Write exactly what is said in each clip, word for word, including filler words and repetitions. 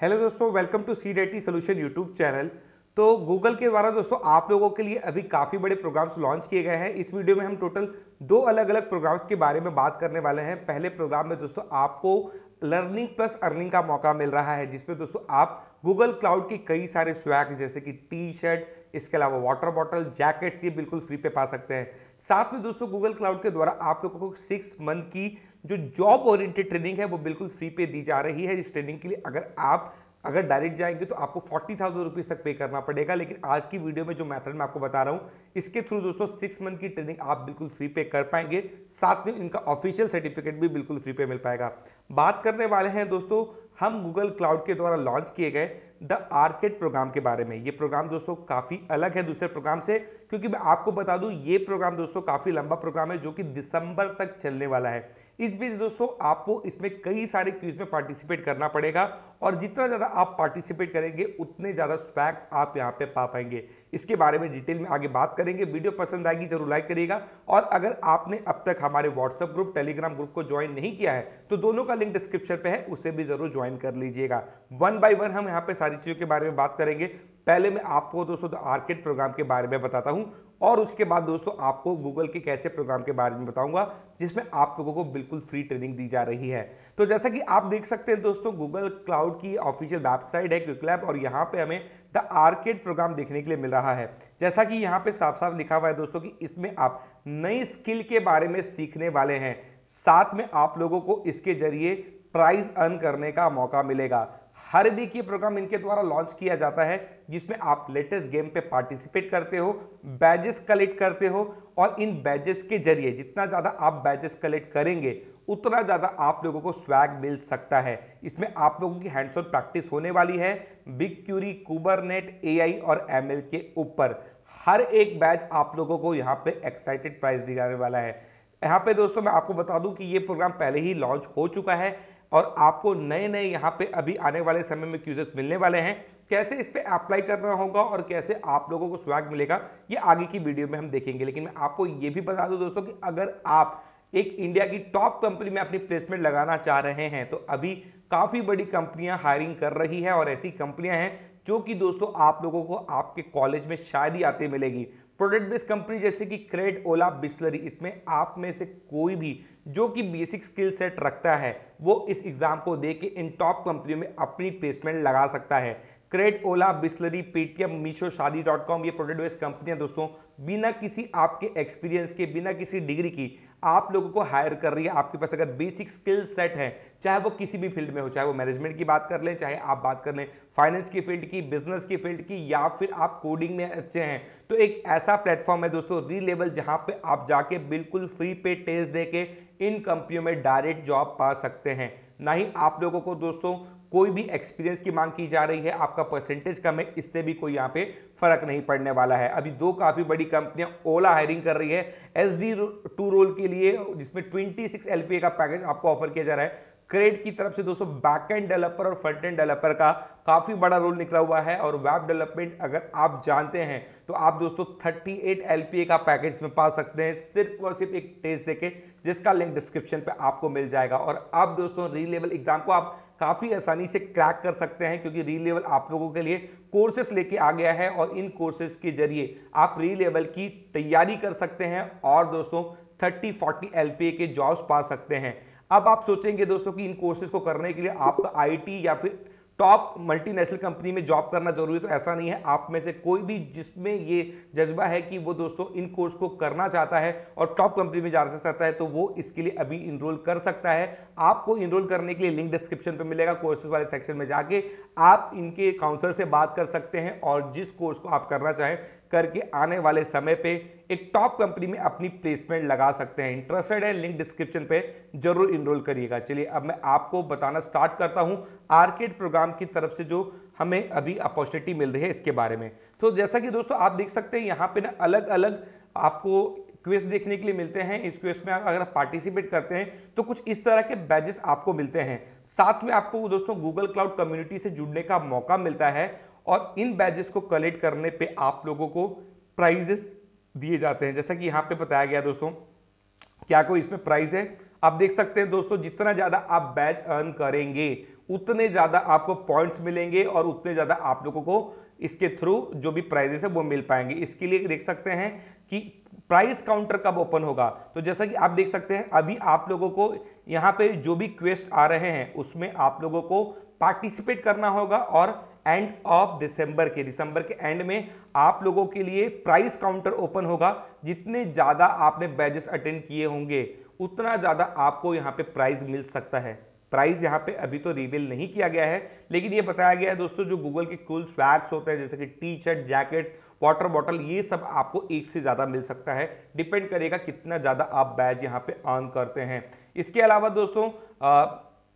Hello दोस्तों, welcome to सीडेटी solution YouTube channel. तो गूगल के द्वारा दोस्तों आप लोगों के लिए अभी काफ़ी बड़े प्रोग्राम्स लॉन्च किए गए हैं। इस वीडियो में हम टोटल दो अलग अलग प्रोग्राम्स के बारे में बात करने वाले हैं। पहले प्रोग्राम में दोस्तों आपको लर्निंग प्लस अर्निंग का मौका मिल रहा है, जिसमें दोस्तों आप गूगल क्लाउड की कई सारे स्वैग जैसे कि टी शर्ट, इसके अलावा वाटर बॉटल, जैकेट्स ये बिल्कुल फ्री पे पा सकते हैं। साथ में दोस्तों गूगल क्लाउड के द्वारा आप लोगों को सिक्स मंथ की जो जॉब ओरिएंटेड ट्रेनिंग है वो बिल्कुल फ्री पे दी जा रही है। इस ट्रेनिंग के लिए अगर आप अगर डायरेक्ट जाएंगे तो आपको फोर्टी थाउजेंड रुपीज तक पे करना पड़ेगा, लेकिन आज की वीडियो में जो मेथड मैं आपको बता रहा हूं इसके थ्रू दोस्तों सिक्स मंथ की ट्रेनिंग आप बिल्कुल फ्री पे कर पाएंगे। साथ में इनका ऑफिशियल सर्टिफिकेट भी बिल्कुल फ्री पे मिल पाएगा। बात करने वाले हैं दोस्तों हम गूगल क्लाउड के द्वारा लॉन्च किए गए द आर्केड प्रोग्राम के बारे में। ये प्रोग्राम दोस्तों काफी अलग है दूसरे प्रोग्राम से, क्योंकि मैं आपको बता दूं ये प्रोग्राम दोस्तों काफी लंबा प्रोग्राम है जो कि दिसंबर तक चलने वाला है। इस बीच दोस्तों आपको इसमें कई सारे क्विज में पार्टिसिपेट करना पड़ेगा और जितना ज्यादा आप पार्टिसिपेट करेंगे उतने ज्यादा स्वैग्स आप यहां पे पा पाएंगे। इसके बारे में डिटेल में आगे बात करेंगे। वीडियो पसंद आएगी जरूर लाइक करिएगा, और अगर आपने अब तक हमारे व्हाट्सएप ग्रुप, टेलीग्राम ग्रुप को ज्वाइन नहीं किया है तो दोनों का लिंक डिस्क्रिप्शन पे है, उसे भी जरूर ज्वाइन कर लीजिएगा। वन बाय वन हम यहाँ पे सारी चीजों के बारे में बात करेंगे। पहले मैं आपको दोस्तों द आर्केड प्रोग्राम के बारे में बताता हूं और उसके बाद दोस्तों आपको गूगल के कैसे प्रोग्राम के बारे में बताऊंगा जिसमें आप लोगों को बिल्कुल फ्री ट्रेनिंग दी जा रही है। तो जैसा कि आप देख सकते हैं दोस्तों गूगल क्लाउड की ऑफिशियल वेबसाइट है क्विक लैब, और यहाँ पे हमें द आर्केड प्रोग्राम देखने के लिए मिल रहा है। जैसा कि यहाँ पे साफ साफ लिखा हुआ है दोस्तों कि इसमें आप नई स्किल के बारे में सीखने वाले हैं। साथ में आप लोगों को इसके जरिए प्राइज अर्न करने का मौका मिलेगा। हर वीक ये प्रोग्राम इनके द्वारा लॉन्च किया जाता है जिसमें आप लेटेस्ट गेम पे पार्टिसिपेट करते हो, बैजेस कलेक्ट करते हो, और इन बैजेस के जरिए जितना ज्यादा आप बैजेस कलेक्ट करेंगे उतना ज्यादा आप लोगों को स्वैग मिल सकता है। इसमें आप लोगों की हैंड्स ऑन प्रैक्टिस होने वाली है बिग क्यूरी, कुबरनेट, एआई और एमएल के ऊपर। हर एक बैच आप लोगों को यहाँ पे एक्साइटेड प्राइज दिया जाने वाला है। यहाँ पे दोस्तों मैं आपको बता दूं कि ये प्रोग्राम पहले ही लॉन्च हो चुका है और आपको नए नए यहाँ पे अभी आने वाले समय में क्यूजेस मिलने वाले हैं। कैसे इस पे अप्लाई करना होगा और कैसे आप लोगों को स्वैग मिलेगा ये आगे की वीडियो में हम देखेंगे। लेकिन मैं आपको ये भी बता दूं दोस्तों कि अगर आप एक इंडिया की टॉप कंपनी में अपनी प्लेसमेंट लगाना चाह रहे हैं तो अभी काफी बड़ी कंपनियां हायरिंग कर रही है, और ऐसी कंपनियां हैं जो कि दोस्तों आप लोगों को आपके कॉलेज में शायद ही आते मिलेगी। प्रोडक्ट बेस्ड कंपनी जैसे कि क्रेड, ओला, बिस्लरी, इसमें आप में से कोई भी जो कि बेसिक स्किल सेट रखता है वो इस एग्जाम को दे के इन टॉप कंपनियों में अपनी प्लेसमेंट लगा सकता है। Cred, Ola, Bisleri, Paytm, Meesho, Shaadi dot com ये प्रोडक्ट बेस्ड कंपनियां दोस्तों बिना किसी आपके एक्सपीरियंस के, बिना किसी डिग्री की आप लोगों को हायर कर रही है। आपके पास अगर बेसिक स्किल सेट है, चाहे वो किसी भी फील्ड में हो, चाहे वो मैनेजमेंट की बात कर लें, चाहे आप बात कर लें फाइनेंस की फील्ड की, बिजनेस की फील्ड की, या फिर आप कोडिंग में अच्छे हैं, तो एक ऐसा प्लेटफॉर्म है दोस्तों रीलेवल जहां पे आप जाके बिल्कुल फ्री पे टेस्ट देके इन कंपनियों में डायरेक्ट जॉब पा सकते हैं। ना ही आप लोगों को दोस्तों कोई भी एक्सपीरियंस की मांग की जा रही है, आपका परसेंटेज कम है, इससे भी कोई यहाँ पे फर्क नहीं पड़ने वाला है। अभी दो काफी बड़ी कंपनियां ओला हायरिंग कर रही है एस डी टू रोल के लिए, जिसमें ट्वेंटी सिक्स एलपीए का पैकेज आपको ऑफर किया जा रहा है। क्रेड की तरफ से दोस्तों बैकएंड डेवलपर और फ्रंट एंड डेवलपर का काफी बड़ा रोल निकला हुआ है, और वेब डेवलपमेंट अगर आप जानते हैं तो आप दोस्तों थर्टी एट एलपीए का पैकेज में पा सकते हैं सिर्फ और सिर्फ एक टेस्ट देके, जिसका लिंक डिस्क्रिप्शन पे आपको मिल जाएगा। और आप दोस्तों री लेवल एग्जाम को आप काफी आसानी से क्रैक कर सकते हैं, क्योंकि री लेवल आप लोगों के लिए कोर्सेस लेके आ गया है और इन कोर्सेज के जरिए आप री लेवल की तैयारी कर सकते हैं और दोस्तों थर्टी फोर्टी एलपीए के जॉब्स पा सकते हैं। अब आप सोचेंगे दोस्तों कि इन कोर्सेज को करने के लिए आपका आईटी या फिर टॉप मल्टीनेशनल कंपनी में जॉब करना जरूरी है, तो ऐसा नहीं है। आप में से कोई भी जिसमें ये जज्बा है कि वो दोस्तों इन कोर्स को करना चाहता है और टॉप कंपनी में जाना चाहता है तो वो इसके लिए अभी इनरोल कर सकता है। आपको इनरोल करने के लिए लिंक डिस्क्रिप्शन पे मिलेगा, कोर्सेज वाले सेक्शन में जाके आप इनके काउंसलर से बात कर सकते हैं और जिस कोर्स को आप करना चाहें करके आने वाले समय पे एक टॉप कंपनी में अपनी प्लेसमेंट लगा सकते हैं। इंटरेस्टेड है लिंक डिस्क्रिप्शन पे जरूर इनरोल करिएगा। चलिए अब मैं आपको बताना स्टार्ट करता हूं आर्केड प्रोग्राम की तरफ से जो हमें अभी अपॉर्चुनिटी मिल रही है इसके बारे में। तो जैसा कि दोस्तों आप देख सकते हैं यहाँ पे ना अलग अलग आपको क्विज देखने के लिए मिलते हैं। इस क्विज में अगर आप पार्टिसिपेट करते हैं तो कुछ इस तरह के बैजेस आपको मिलते हैं। साथ में आपको दोस्तों गूगल क्लाउड कम्युनिटी से जुड़ने का मौका मिलता है, और इन बैजेस को कलेक्ट करने पे आप लोगों को प्राइजेस दिए जाते हैं। जैसा कि यहां पे बताया गया दोस्तों क्या कोई इसमें प्राइस है, आप देख सकते हैं दोस्तों जितना ज्यादा आप बैच अर्न करेंगे उतने ज़्यादा आपको पॉइंट्स मिलेंगे और उतने ज़्यादा आप लोगों को इसके थ्रू जो भी प्राइजेस है वो मिल पाएंगे। इसके लिए देख सकते हैं कि प्राइस काउंटर कब ओपन होगा। तो जैसा कि आप देख सकते हैं अभी आप लोगों को यहाँ पे जो भी क्वेस्ट आ रहे हैं उसमें आप लोगों को पार्टिसिपेट करना होगा और एंड ऑफ दिसंबर के दिसंबर के एंड में आप लोगों के लिए प्राइस काउंटर ओपन होगा। जितने ज़्यादा आपने बैचेस अटेंड किए होंगे उतना ज़्यादा आपको यहाँ पे प्राइस मिल सकता है। प्राइस यहाँ पे अभी तो रिवील नहीं किया गया है, लेकिन ये बताया गया है दोस्तों जो गूगल के कूल स्वैग्स होते हैं जैसे कि T shirt, jackets, water bottle, ये सब आपको एक से ज़्यादा मिल सकता है। डिपेंड करेगा कितना ज़्यादा आप बैच यहाँ पे अर्न करते हैं। इसके अलावा दोस्तों आ,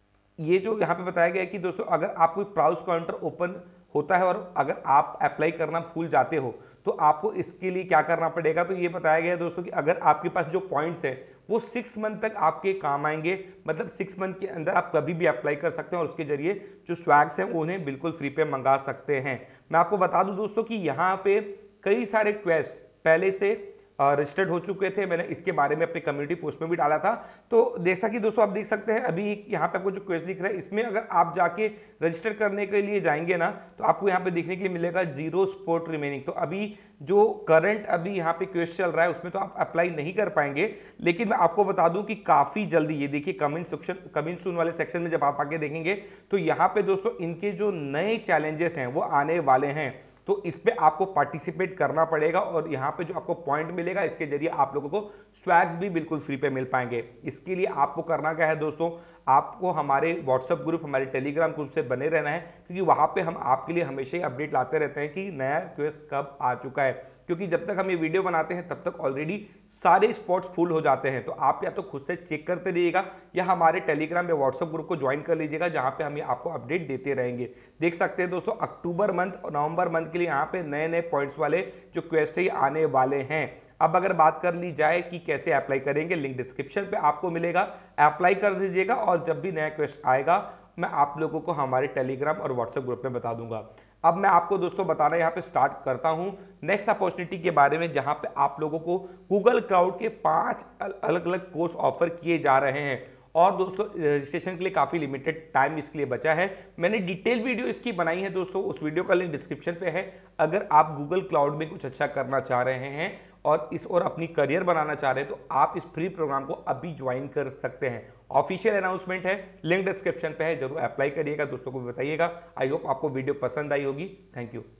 ये जो यहाँ पे बताया गया है कि दोस्तों अगर आप कोई प्राइस काउंटर ओपन होता है और अगर आप अप्लाई करना भूल जाते हो तो आपको इसके लिए क्या करना पड़ेगा। तो ये बताया गया है दोस्तों कि अगर आपके पास जो पॉइंट्स हैं वो सिक्स मंथ तक आपके काम आएंगे, मतलब सिक्स मंथ के अंदर आप कभी भी अप्लाई कर सकते हैं और उसके जरिए जो स्वैग्स हैं उन्हें बिल्कुल फ्री पे मंगा सकते हैं। मैं आपको बता दूं दोस्तों कि यहाँ पे कई सारे क्वेस्ट पहले से रजिस्टर्ड हो चुके थे। मैंने इसके बारे में अपने कम्युनिटी पोस्ट में भी डाला था। तो जैसा कि दोस्तों आप देख सकते हैं अभी यहाँ पे आपको जो क्वेस्ट दिख रहा है इसमें अगर आप जाके रजिस्टर करने के लिए जाएंगे ना तो आपको यहाँ पे देखने के लिए मिलेगा जीरो स्पोर्ट रिमेनिंग। तो अभी जो करंट अभी यहाँ पे क्वेस्ट चल रहा है उसमें तो आप अप्लाई नहीं कर पाएंगे, लेकिन मैं आपको बता दूं कि काफी जल्दी ये देखिए कमिंग सेक्शन कमिंग सून वाले सेक्शन में जब आप आके देखेंगे तो यहाँ पे दोस्तों इनके जो नए चैलेंजेस हैं वो आने वाले हैं। तो इस पे आपको पार्टिसिपेट करना पड़ेगा और यहाँ पे जो आपको पॉइंट मिलेगा इसके जरिए आप लोगों को स्वैग्स भी बिल्कुल फ्री पे मिल पाएंगे। इसके लिए आपको करना क्या है दोस्तों, आपको हमारे व्हाट्सएप ग्रुप, हमारे टेलीग्राम ग्रुप से बने रहना है, क्योंकि वहाँ पे हम आपके लिए हमेशा ही अपडेट लाते रहते हैं कि नया क्वेस्ट कब आ चुका है। क्योंकि जब तक हम ये वीडियो बनाते हैं तब तक ऑलरेडी सारे स्पॉट्स फुल हो जाते हैं। तो आप या तो खुद से चेक करते रहिएगा या हमारे टेलीग्राम या व्हाट्सएप ग्रुप को ज्वाइन कर लीजिएगा, जहां पे हम आपको अपडेट देते रहेंगे। देख सकते हैं दोस्तों अक्टूबर मंथ और नवंबर मंथ के लिए यहाँ पे नए नए पॉइंट्स वाले जो क्वेस्ट है आने वाले हैं। अब अगर बात कर ली जाए कि कैसे अप्लाई करेंगे, लिंक डिस्क्रिप्शन पे आपको मिलेगा, अप्लाई कर दीजिएगा और जब भी नया क्वेस्ट आएगा मैं आप लोगों को हमारे टेलीग्राम और व्हाट्सएप ग्रुप में बता दूंगा। अब मैं आपको दोस्तों बताना यहाँ पे स्टार्ट करता हूँ नेक्स्ट अपॉर्चुनिटी के बारे में, जहाँ पे आप लोगों को गूगल क्लाउड के पांच अलग अलग कोर्स ऑफर किए जा रहे हैं। और दोस्तों रजिस्ट्रेशन के लिए काफ़ी लिमिटेड टाइम इसके लिए बचा है। मैंने डिटेल वीडियो इसकी बनाई है दोस्तों, उस वीडियो का लिंक डिस्क्रिप्शन पे है। अगर आप गूगल क्लाउड में कुछ अच्छा करना चाह रहे हैं और इस और अपनी करियर बनाना चाह रहे हैं तो आप इस फ्री प्रोग्राम को अभी ज्वाइन कर सकते हैं। ऑफिशियल अनाउंसमेंट है, लिंक डिस्क्रिप्शन पे है, जरूर अप्लाई करिएगा, दोस्तों को भी बताइएगा। आई होप आपको वीडियो पसंद आई होगी। Thank you.